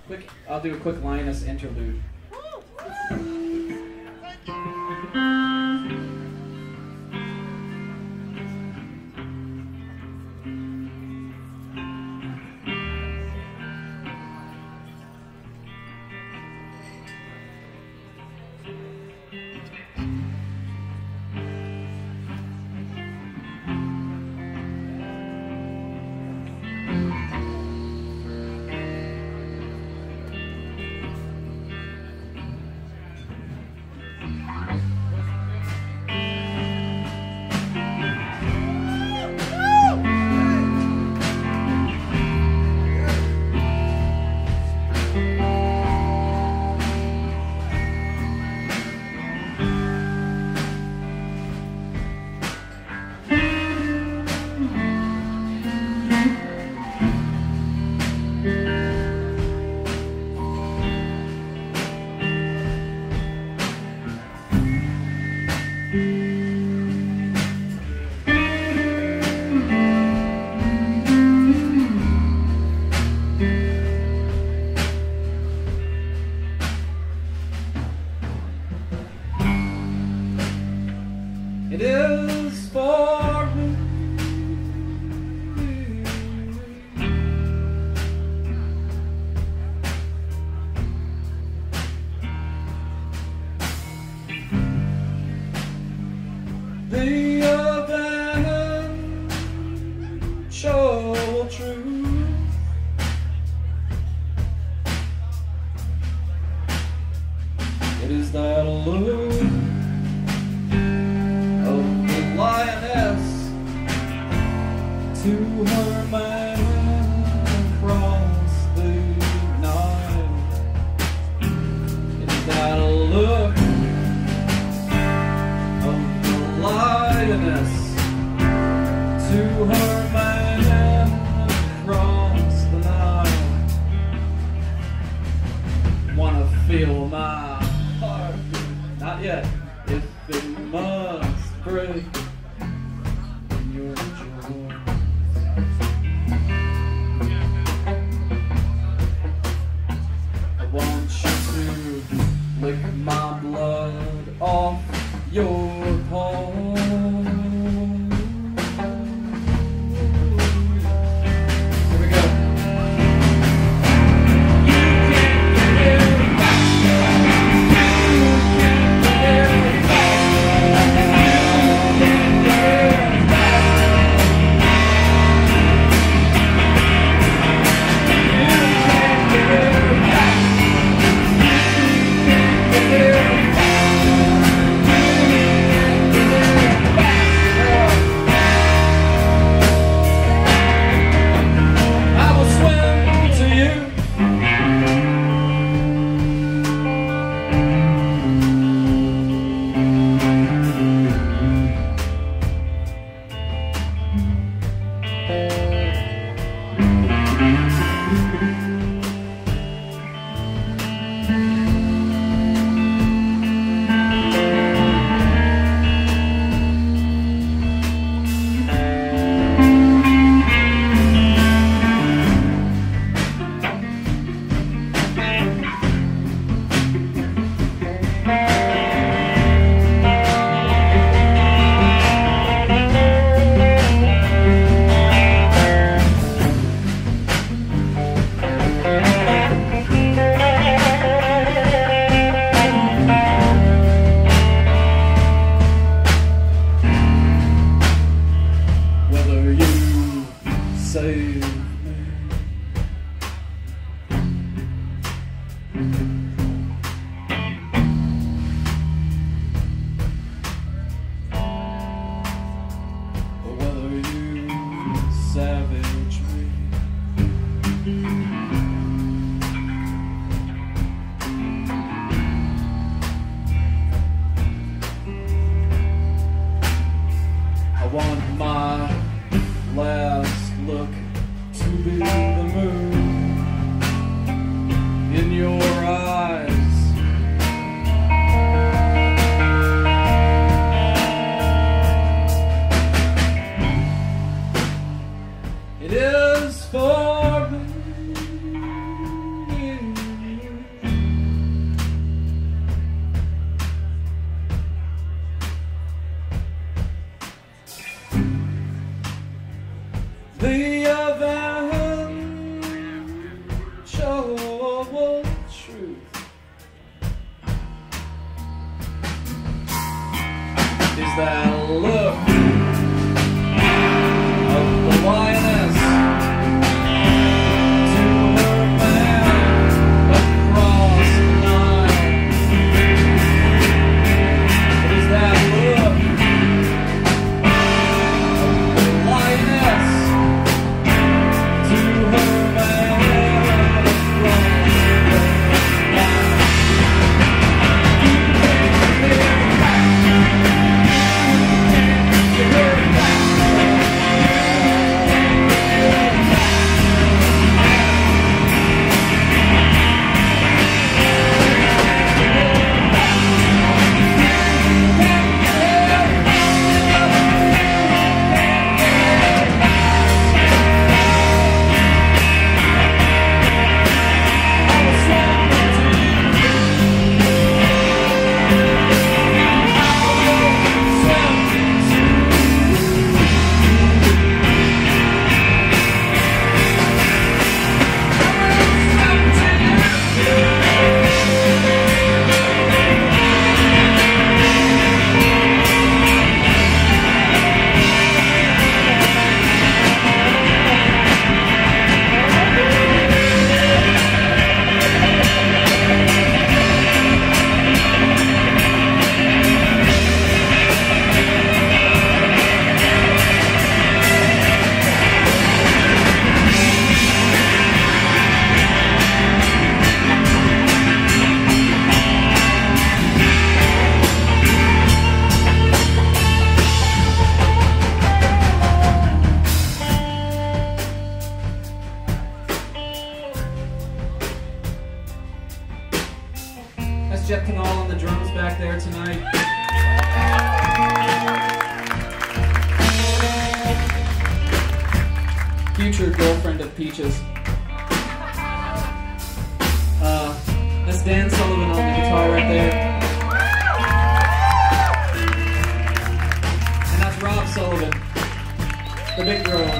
I'll do a quick Linus interlude. It is for me. The eventual truth. It is that look lioness to her man across the night. It's that look of the lioness to her man across the night. Wanna feel my heart? Not yet. If it must break your joy. I want you to lick my blood off your paw. Here we go. show truth. Is that look of the lioness to her man across the Nile? It is that look of the lioness to her man across the Nile. That's Jeff Canal on the drums back there tonight. Future girlfriend of Peaches. That's Dan Sullivan on the guitar right there. And that's Rob Sullivan, the big girl.